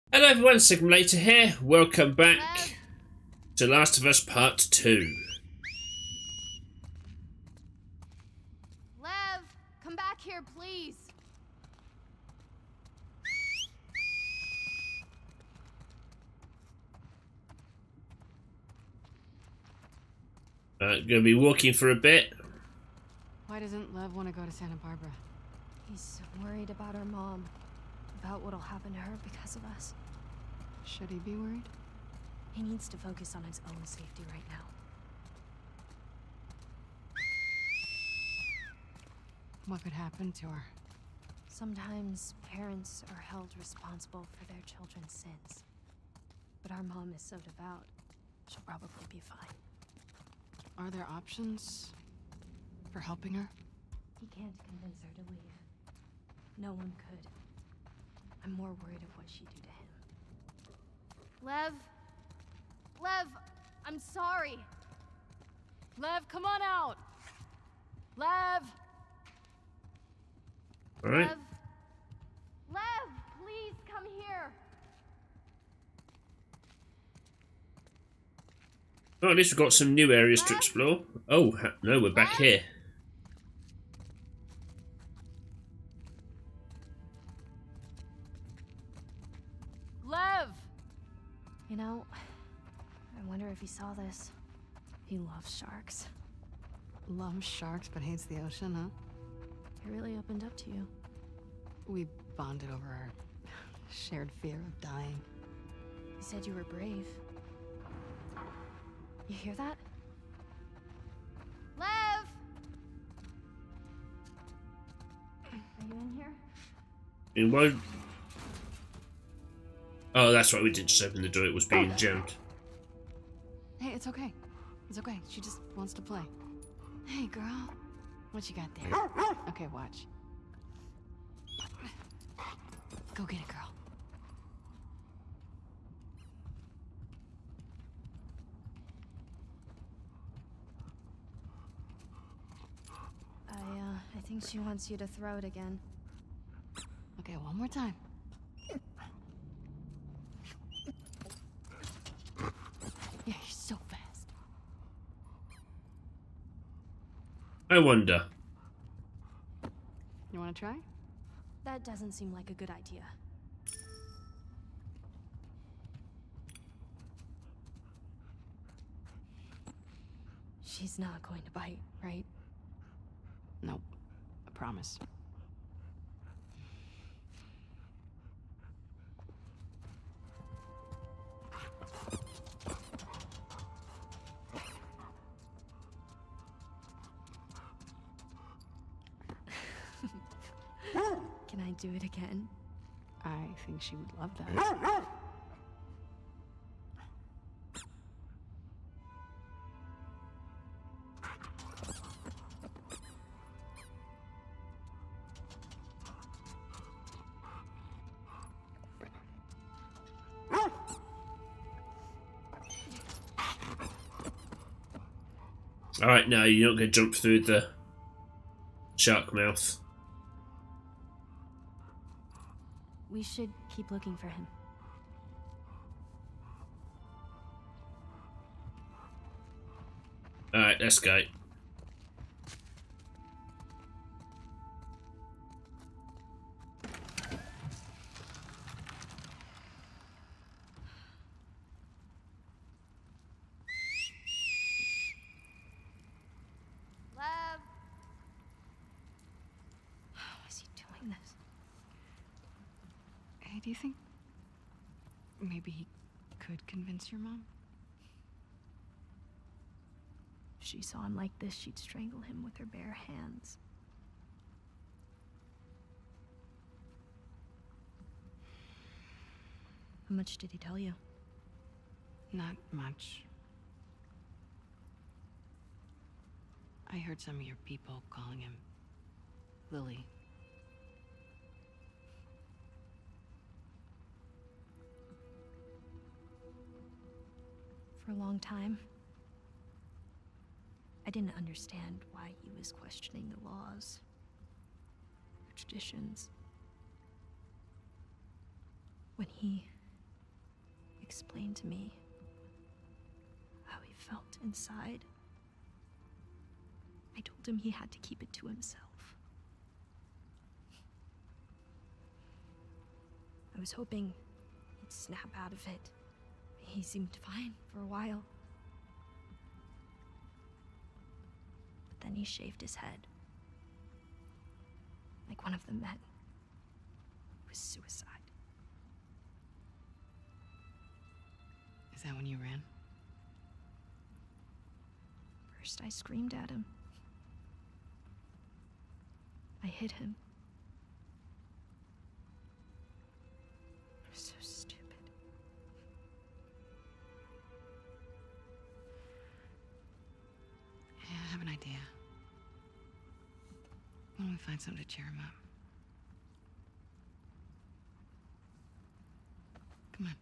Hello everyone, Simulator here. Welcome Lev, back to Last of Us Part 2. Lev, come back here, please. Gonna be walking for a bit. Why doesn't Lev want to go to Santa Barbara? He's so worried about our mom, about what'll happen to her because of us. Should he be worried? He needs to focus on his own safety right now. What could happen to her? Sometimes parents are held responsible for their children's sins. But our mom is so devout, she'll probably be fine. Are there options for helping her? He can't convince her to leave. No one could. I'm more worried of what she'd do to him. Lev, I'm sorry. Lev, come on out. Lev. Alright. Lev, please come here. Oh, at least we've got some new areas to explore. Oh, no, we're back here. Lev! You know, I wonder if he saw this. He loves sharks. Loves sharks but hates the ocean, huh? He really opened up to you. We bonded over our shared fear of dying. He said you were brave. You hear that? Lev! Are you in here? In one. Oh, that's right, we didn't just open the door, it was being jammed. Hey, it's okay. It's okay. She just wants to play. Hey, girl. What you got there? Okay, watch. Go get it, girl. I think she wants you to throw it again. Okay, one more time. Yeah, you're so fast. I wonder. You want to try? That doesn't seem like a good idea. She's not going to bite, right? Nope. I promise. Can I do it again? I think she would love that. Alright, now you're not going to jump through the shark mouth. We should keep looking for him. Alright, let's go. Lev! How is he doing this? Hey, do you think maybe he could convince your mom? If she saw him like this, she'd strangle him with her bare hands. How much did he tell you? Not much. I heard some of your people calling him Lily. For a long time, I didn't understand why he was questioning the laws, the traditions. When he explain to me how he felt inside. I told him he had to keep it to himself. I was hoping he'd snap out of it. He seemed fine for a while. But then he shaved his head. Like one of the men. It was suicide. Is that when you ran? First, I screamed at him. I hit him. I was so stupid. Yeah, I have an idea. Why don't we find something to cheer him up? Come on.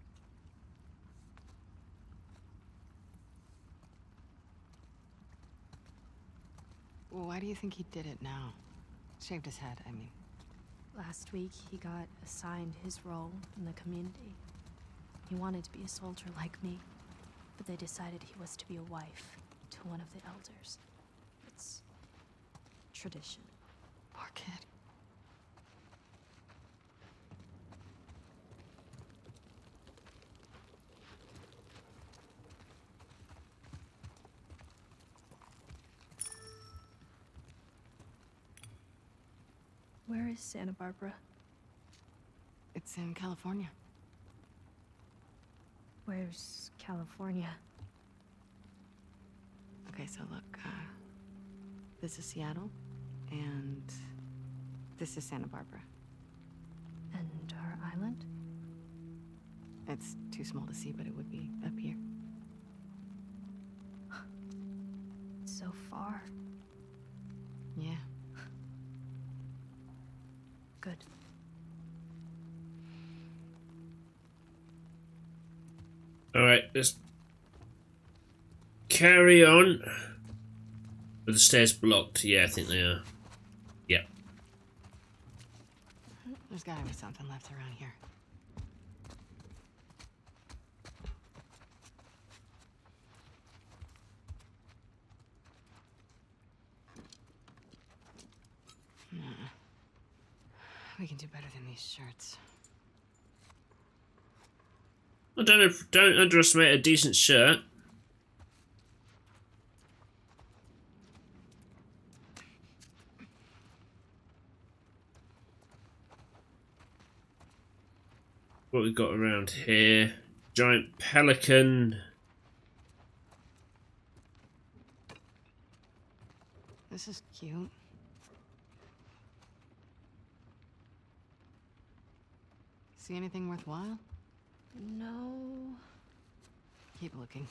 Well, why do you think he did it now? Shaved his head, I mean. Last week, he got assigned his role in the community. He wanted to be a soldier like me, but they decided he was to be a wife to one of the elders. It's tradition. Poor kid. Where is Santa Barbara? It's in California. Where's California? Okay, so look, this is Seattle, and this is Santa Barbara. And our island? It's too small to see, but it would be up here. It's so far. Yeah. Good. Alright, let's carry on. Are the stairs blocked? Yeah, I think they are. Yeah. There's gotta be something left around here. We can do better than these shirts. I don't underestimate a decent shirt. What we got around here? Giant pelican. This is cute. See anything worthwhile? No. Keep looking.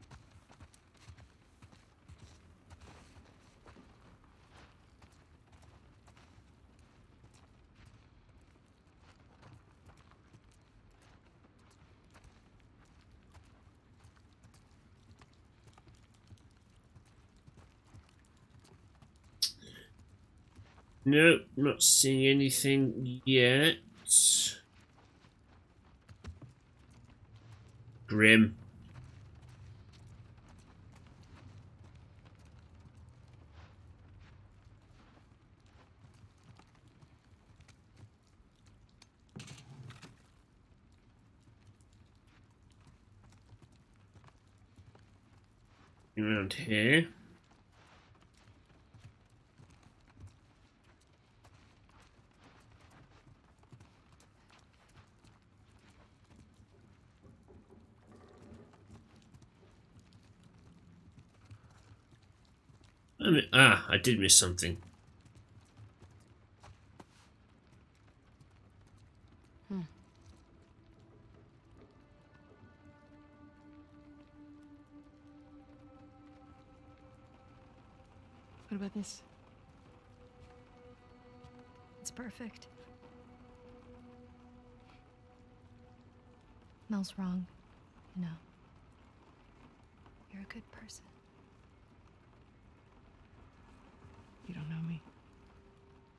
Nope, not seeing anything yet. Grim. Around here. I did miss something. What about this? It's perfect. Mel's wrong, you know. You're a good person. You don't know me.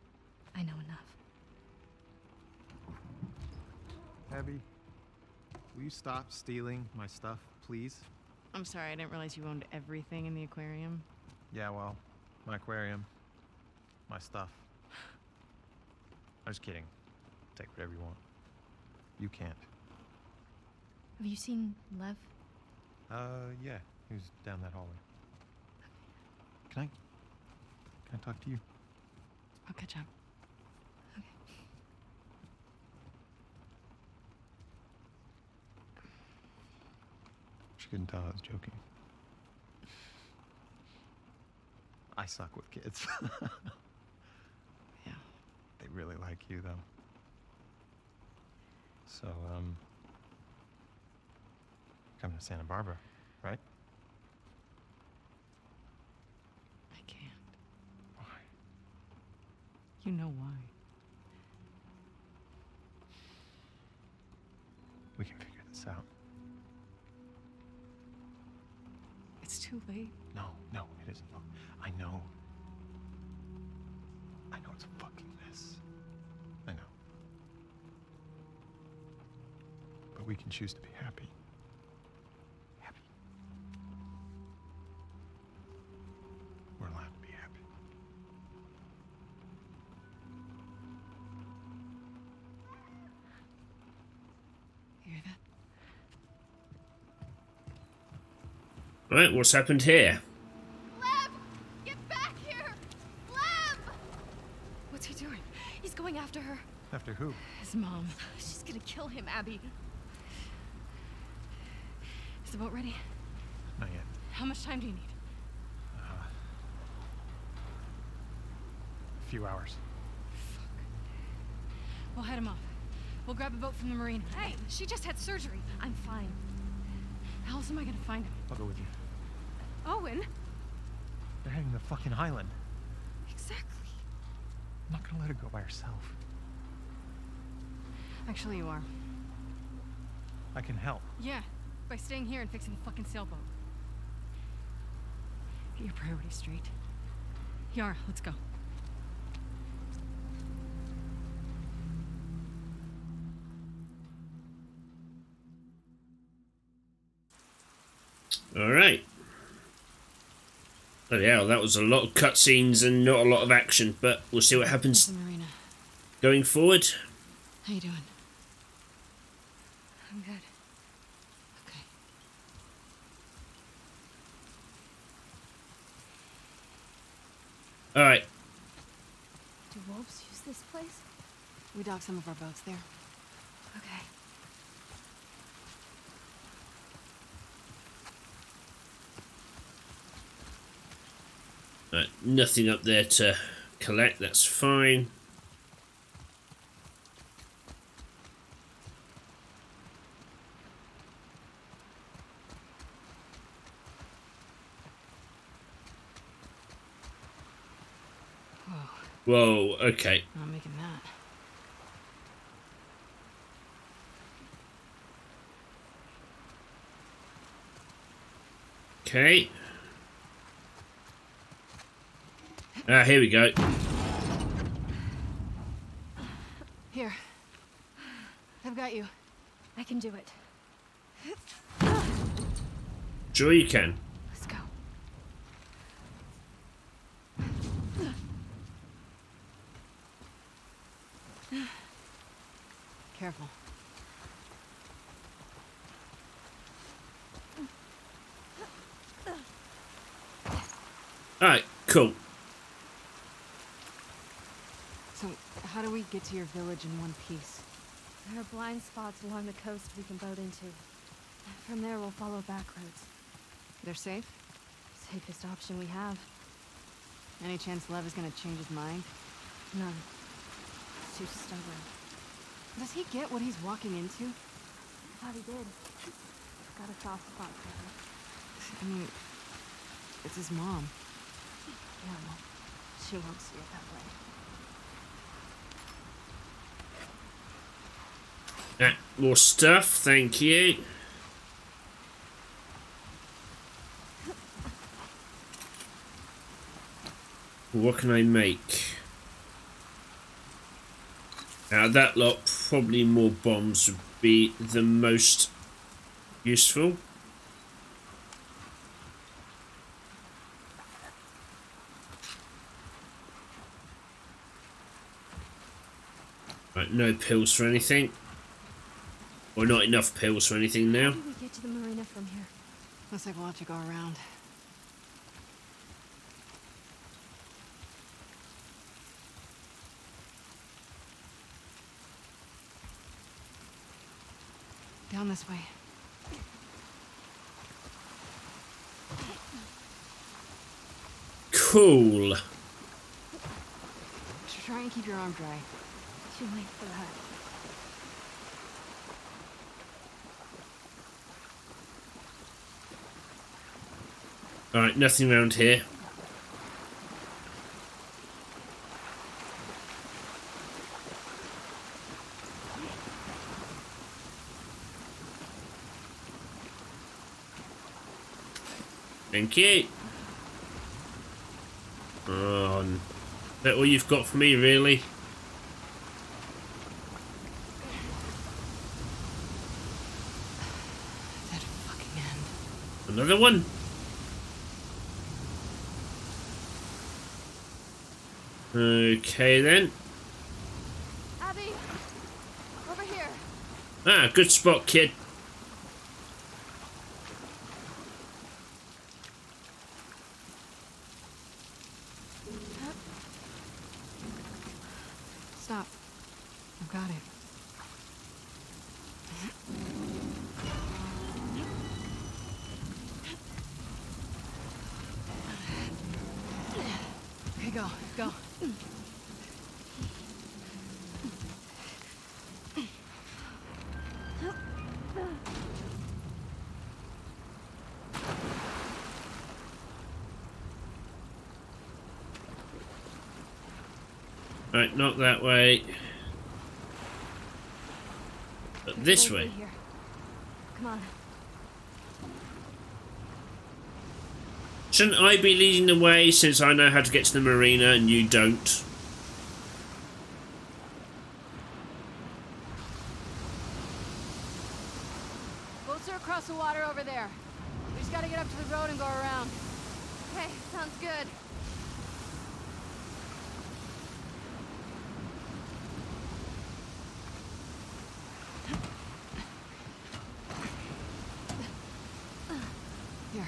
I know enough. Abby, will you stop stealing my stuff, please? I'm sorry, I didn't realize you owned everything in the aquarium. Yeah, well, my aquarium, my stuff. I'm just kidding. Take whatever you want. You can't. Have you seen Lev? Yeah. He was down that hallway. Can I talk to you? I'll catch up. She couldn't tell I was joking. I suck with kids. Yeah. They really like you, though. So, coming to Santa Barbara, right? I can't. Why? You know why. We can figure this out. It's too late. No, it isn't. Look, I know. I know it's a fucking mess. I know. But we can choose to be happy. Happy. We're allowed to be happy. You hear that? Right, what's happened here? Lev! Get back here! Lev! What's he doing? He's going after her. After who? His mom. She's gonna kill him, Abby. Is the boat ready? Not yet. How much time do you need? A few hours. We'll head him off. We'll grab a boat from the marina. Hey, she just had surgery. I'm fine. How else am I gonna find him? I'll go with you. Owen? They're heading to the fucking island. Exactly. I'm not gonna let her go by herself. Actually, you are. I can help. Yeah, by staying here and fixing the fucking sailboat. Get your priorities straight. Yara, let's go. Alright. Oh yeah, that was a lot of cutscenes and not a lot of action, but we'll see what happens The marina. going forward. How you doing? I'm good. Okay. Alright. Do wolves use this place? We docked some of our boats there. Okay. Right, nothing up there to collect, that's fine. Whoa, okay. Not making that. Okay. Ah, here we go. Here. I've got you. I can do it. Sure you can. Let's go. Careful. Alright, cool. So, how do we get to your village in one piece? There are blind spots along the coast we can boat into. From there, we'll follow back roads. They're safe? Safest option we have. Any chance Lev is gonna change his mind? None. He's too stubborn. Does he get what he's walking into? Thought he did. Got a soft spot for her. I mean, it's his mom. No, she won't see it that way. More stuff, thank you. What can I make? Out of that lot, probably more bombs would be the most Useful. Right, no pills for anything. Or not enough pills for anything now. How do we get to the marina from here? Looks like we'll have to go around. Down this way. Cool. Should try and keep your arm dry. Too late for that. Alright, nothing around here. Thank you. Is that all you've got for me, really? That fucking end. Another one? Okay then. Abby! Over here! Ah, good spot, kid. Stop. I've got it. Okay, go, go. Right, not that way. But this Wait way. right here. Come on. Shouldn't I be leading the way since I know how to get to the marina and you don't? Boats are across the water over there. We just gotta get up to the road and go around. Okay, sounds good. Here.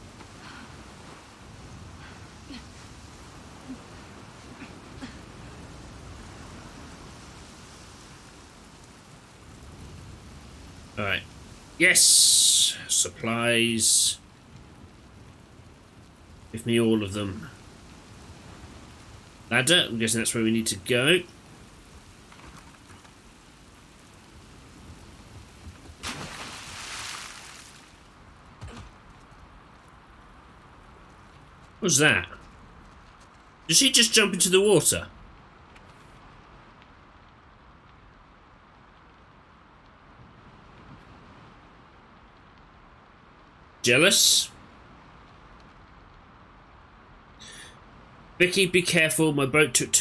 Alright. Yes! Supplies. Give me all of them. Ladder, I'm guessing that's where we need to go. What's that? Did she just jump into the water? Jealous? Vicky, be careful. My boat took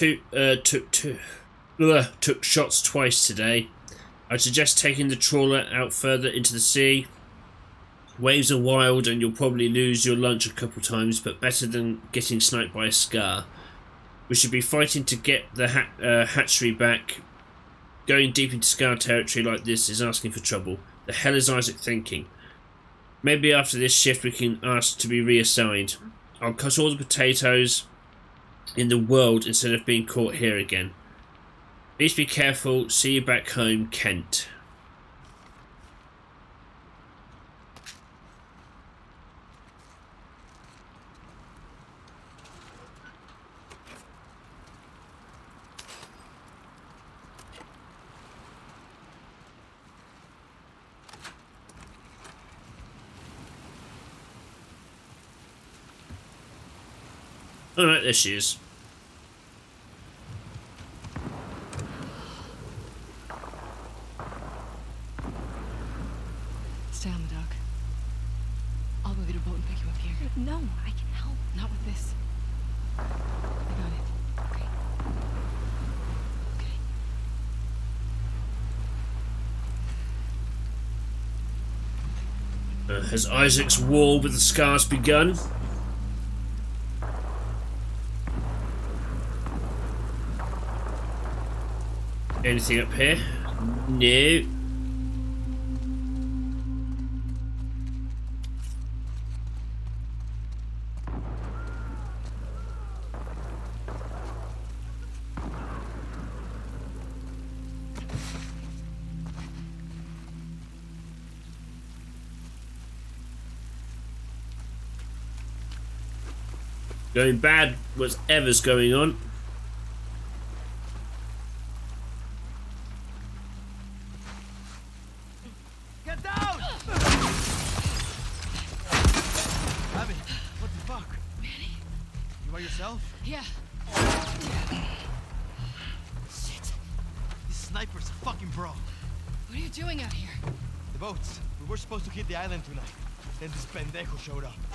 shots twice today. I'd suggest taking the trawler out further into the sea. Waves are wild and you'll probably lose your lunch a couple times, but better than getting sniped by a scar. We should be fighting to get the hatchery back. Going deep into scar territory like this is asking for trouble. The hell is Isaac thinking? Maybe after this shift we can ask to be reassigned. I'll cut all the potatoes in the world instead of being caught here again. Please be careful. See you back home, Kent. Alright, there she is. Stay on the dock. I'll go get a boat and pick you up here. No, I can help. Not with this. I got it. Okay. Okay. Has Isaac's war with the scars begun? Anything up here? No. Going bad, whatever's going on. Get down! Abby, what the fuck? Manny? You by yourself? Yeah. Shit. This sniper's a fucking pro. What are you doing out here? The boats. We were supposed to hit the island tonight. Then this pendejo showed up.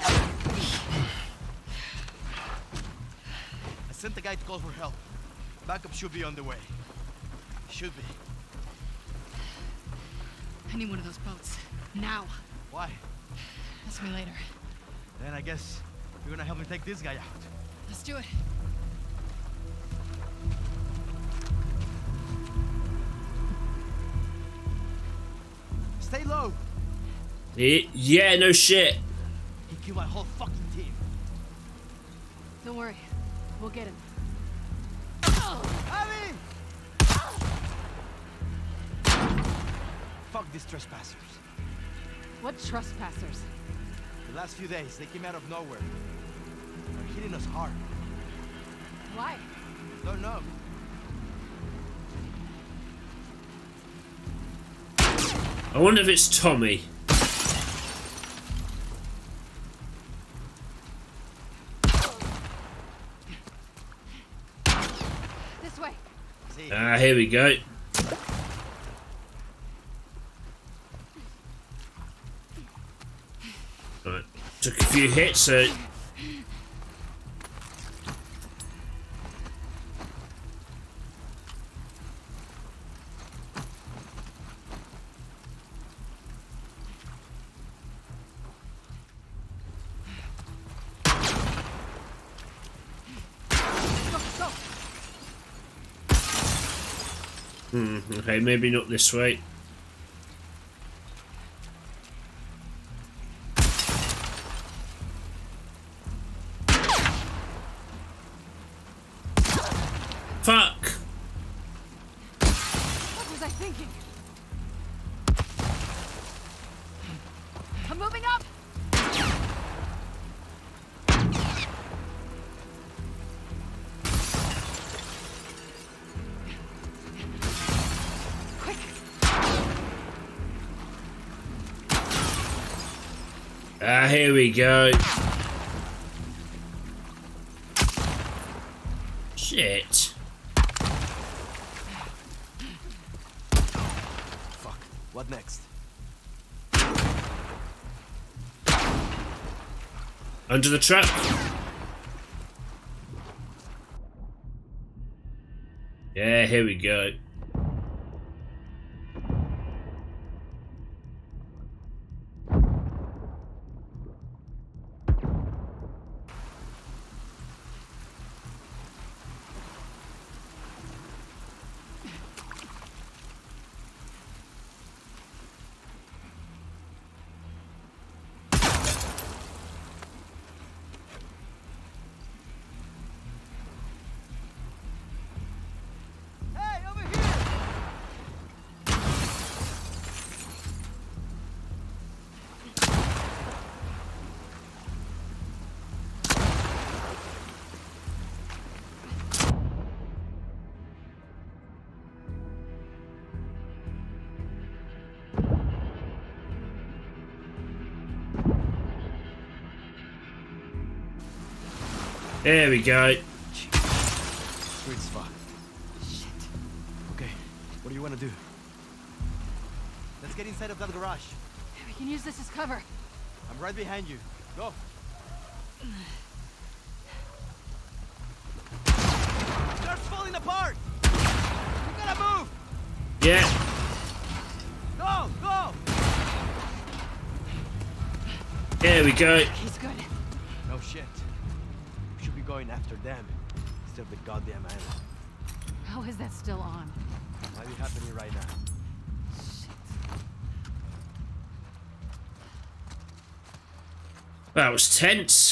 I sent the guy to call for help. Backup should be on the way. Should be. I need one of those boats. Now. Why? Ask me later. Then I guess you're gonna help me take this guy out. Let's do it. Stay low. Yeah, no shit. He killed my whole fucking team. Don't worry. We'll get him. Abby! Fuck these trespassers. What trespassers? The last few days, they came out of nowhere. They're hitting us hard. Why? Don't know. I wonder if it's Tommy. This way. See, Here we go. Right. Took a few hits, so... Okay, maybe not this way. Fuck! What was I thinking? I'm moving up! Quick! Here we go. Shit. fuck. What next? Under the truck. Yeah, here we go. Hey, over here! There we go. Sweet spot. Shit. Okay, what do you want to do? Let's get inside of that garage. We can use this as cover. I'm right behind you. Go. Starts falling apart! You gotta move! Yeah. Go! Go! There we go. He's good. No shit. We should be going after them instead of the goddamn island. How is that still on? Might be happening right now. That was tense.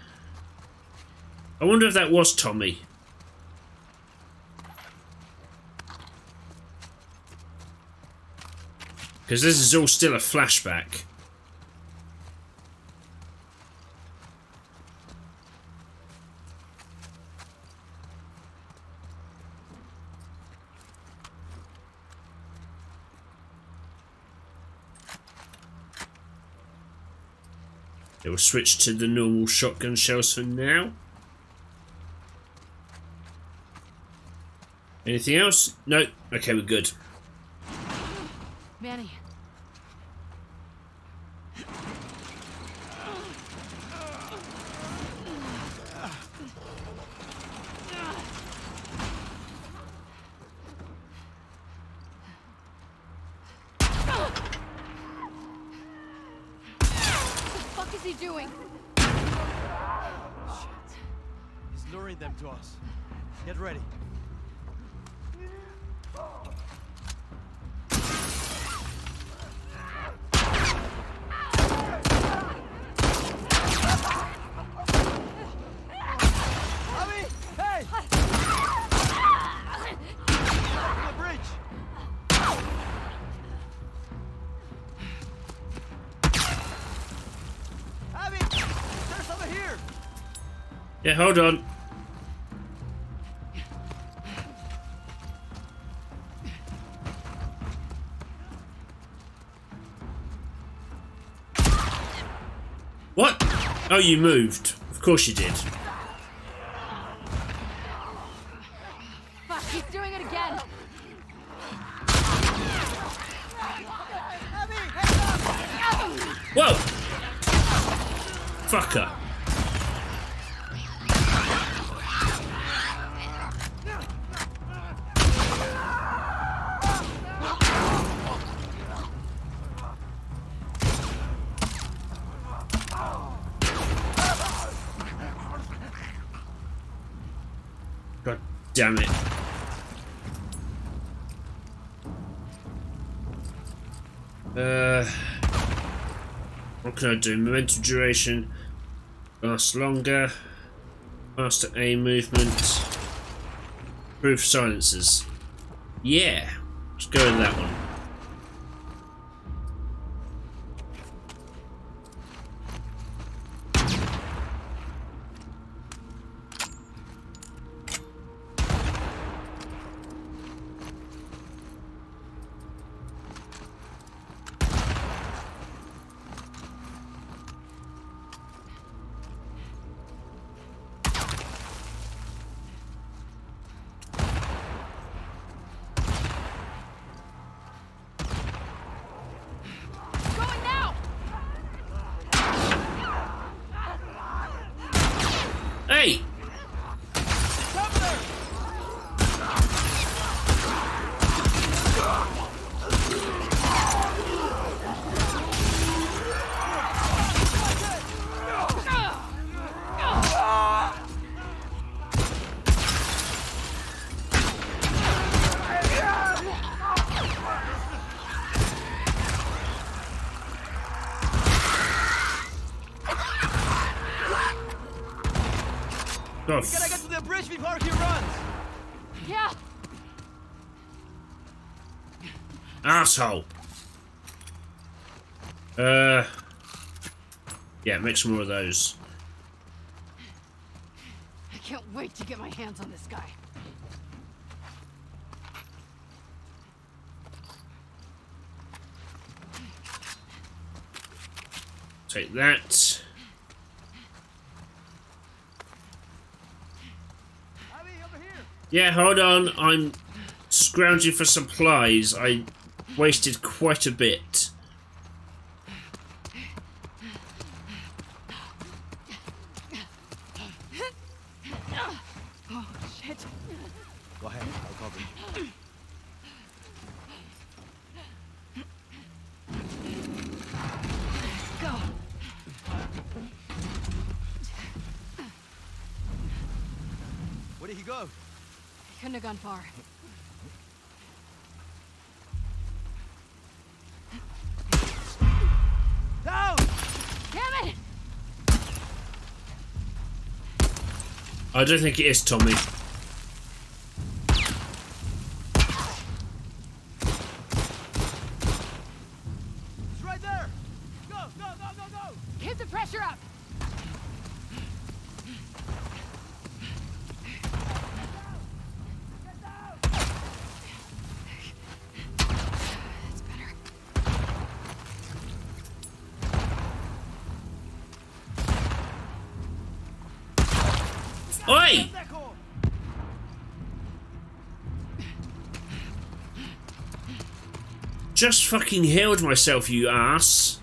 I wonder if that was Tommy. Because this is all still a flashback. It will switch to the normal shotgun shells for now. Anything else? No. Okay, we're good. Manny. What the fuck is he doing? Shit. He's luring them to us. Get ready. Yeah, hold on. What? Oh, you moved. Of course you did. Fuck, he's doing it again. Whoa! Fucker. God damn it. What can I do? Momentum duration lasts longer. Faster aim movement. Proof silencers. Yeah. Let's go with that one. Going now. Hey! Oh, We gotta get to the bridge before he runs. Yeah. asshole. Yeah, make some more of those. I can't wait to get my hands on this guy. Take that. Abby, over here. Yeah, hold on. I'm scrounging for supplies. I wasted quite a bit. Oh, shit. Go ahead, I'll cover you. Go. Where did he go? He couldn't have gone far. Down! Damn it! I don't think it is Tommy. It's right there! Go, go, go, go, go! Keep the pressure up! That's better. Oi! Just fucking healed myself, you ass.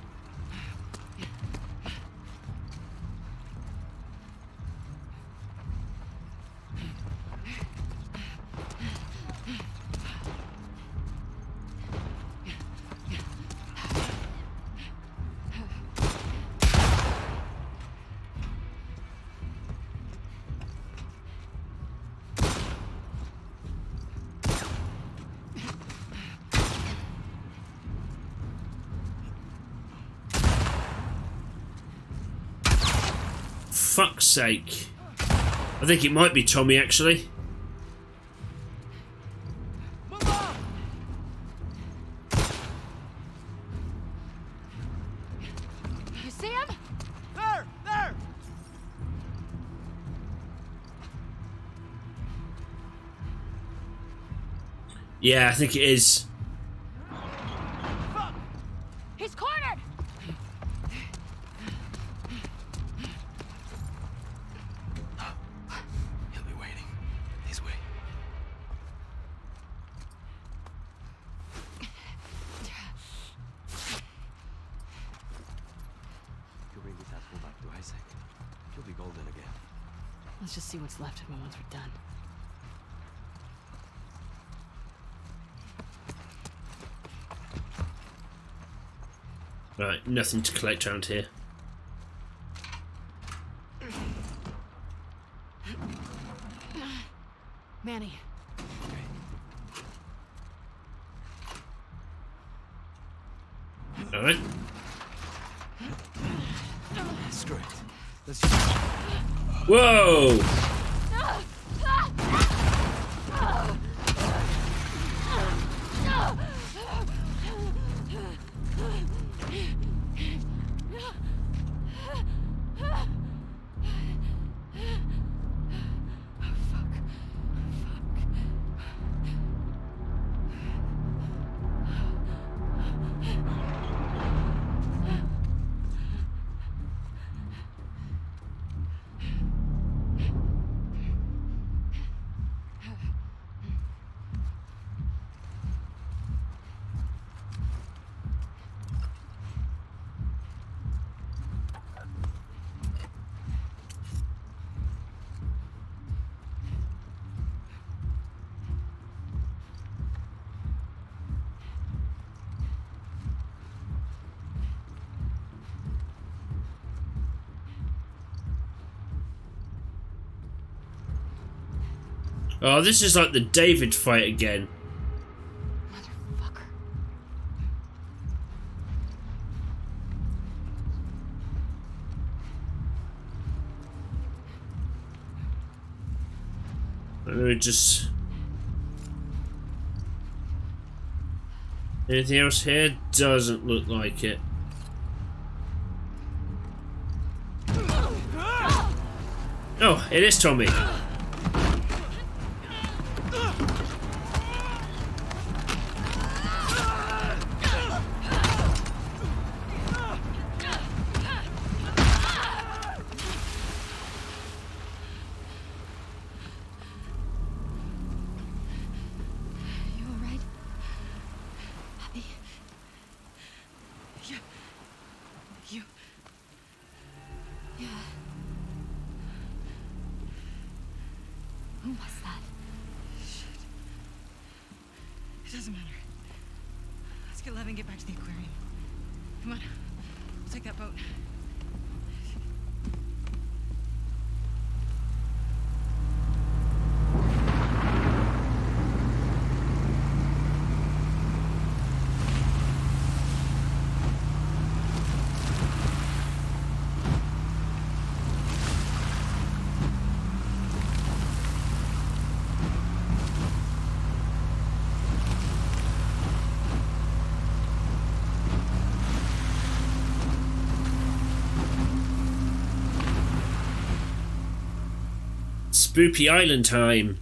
Fuck's sake. I think it might be Tommy, actually. Move on! You see him? There! There! Yeah, I think it is. He's cornered! He'll be waiting. This way. You bring this apple back to Isaac. He'll be golden again. Let's just see what's left of him once we're done. Right, nothing to collect around here. Manny, Alright. Screw it. Let's Whoa! Oh, this is like the David fight again. motherfucker. Let me just... Anything else here? Doesn't look like it. Oh, it is Tommy. You all right? Abby? You... Yeah. Who was that? Shit. It doesn't matter. Let's get Lev and get back to the aquarium. Come on. We'll take that boat. Spoopy Island time.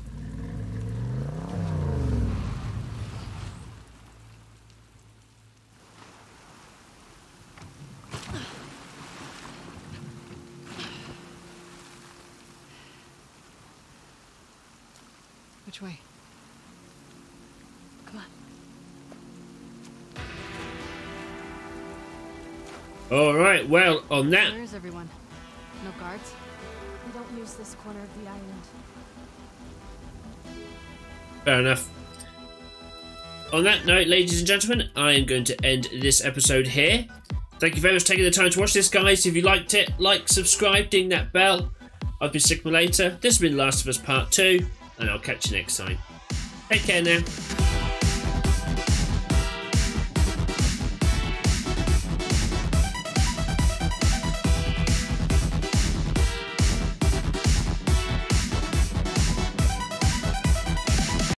Which way? Come on. Alright, well, on that... Where is everyone? No guards? We don't use this corner of the island. Fair enough. On that note, ladies and gentlemen, I am going to end this episode here. Thank you very much for taking the time to watch this, guys. If you liked it, like, subscribe, ding that bell. I've been Sigma Later. This has been Last of Us Part 2, and I'll catch you next time. Take care now.